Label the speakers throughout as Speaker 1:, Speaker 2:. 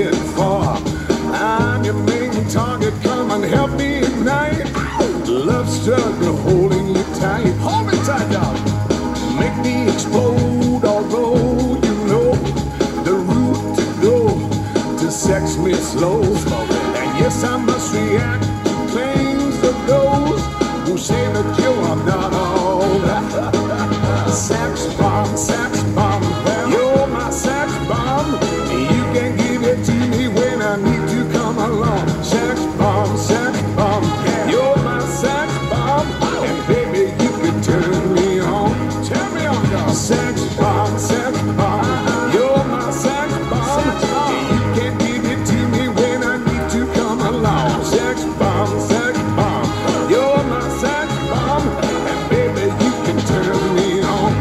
Speaker 1: get far. I'm your main target, come and help me ignite. Love struck, holding you tight. Hold me tight, dog. Make me explode, although you know the route to go to sex me slow. And yes, I must react to claims of those who say that you are not all that. Sex bomb, you're my sex bomb. You can give it to me when I need to come along. Sex bomb, you're my sex bomb. And baby, you can turn me on. Turn me on, dog. Sex bomb, you're my sex bomb. You can give it to me when I need to come along. Sex bomb, you're my sex bomb. And baby, you can turn me on.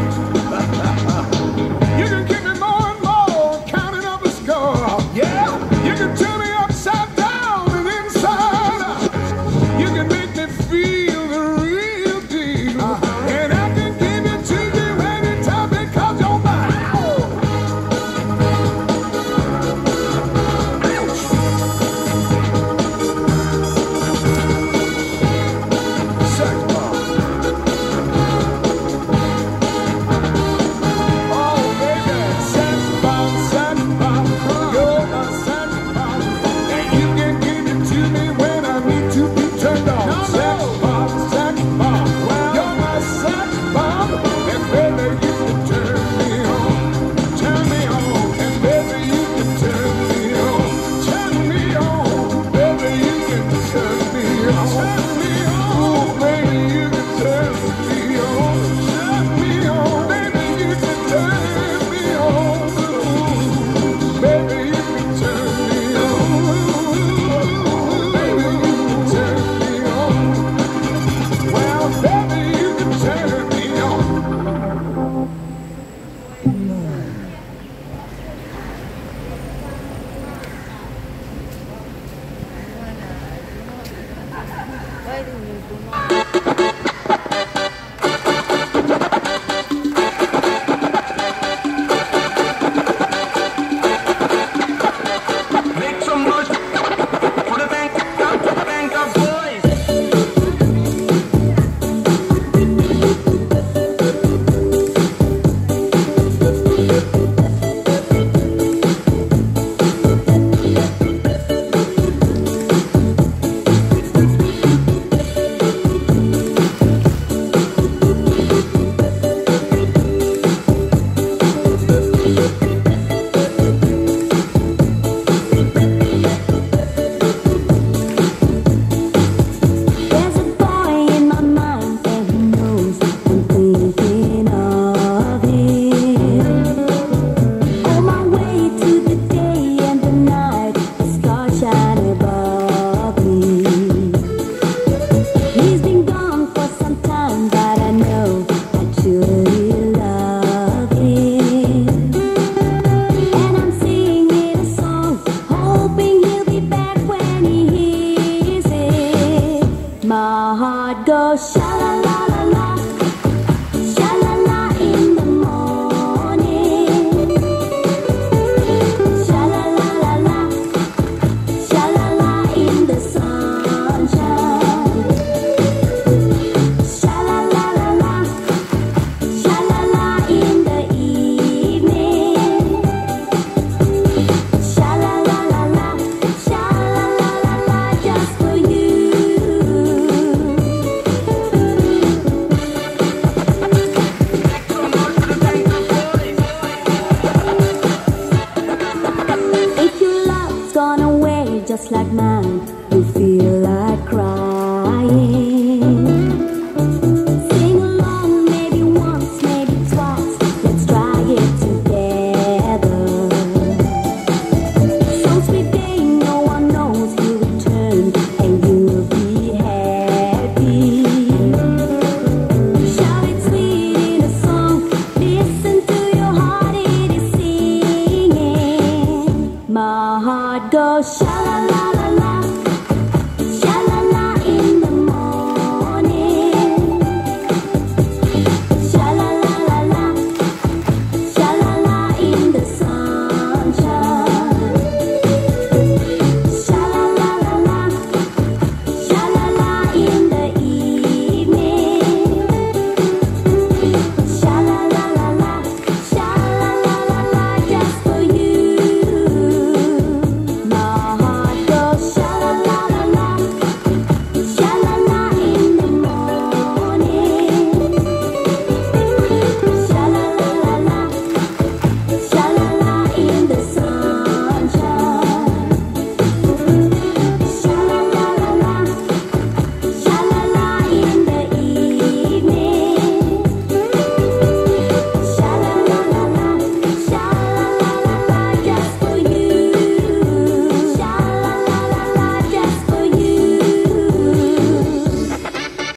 Speaker 1: You can keep me more and more, counting up the score. Yeah, you can turn me upside down and inside out. You can make me feel the real deal. And I can give it to you anytime because you're mine. Sex bomb. Oh, baby, sex bomb, you're my sex bomb. And you can give it to me when I need to be turned on. Sex bomb, you're my sex bomb. And baby, you can turn me on. Turn me on. And baby, you can turn me on. Turn me on. Baby, you can turn me on. Turn me on. Ooh, baby, you can turn me on. Turn me on. Baby, you can turn me on. Ooh, baby, you can turn me on. Baby, you can turn me on. Well, baby, you can turn me on.
Speaker 2: Make some noise for the bank of boys.
Speaker 3: There's a boy in my mind and he knows I'm thinking of him. On my way to the day and the night, the stars shine above me. He's been gone for some time, but I know I truly love him. And I'm singing a song, hoping he'll be back when he hears it. My heart goes sha-la-la-la-la, sha-la-la in the morning. Sha-la-la-la-la, sha-la-la in the sunshine. Sha-la-la-la-la, sha-la-la in the evening. Sha-la-la-la-la, sha-la-la-la-la just for you. If your love's gone away just like mine, you feel like crying. Sing along, maybe once, maybe twice. Let's try it together. Some sweet day, no one knows you return, and you'll be happy. Shout it sweet in a song. Listen to your heart, it is singing. My heart goes sha la la la.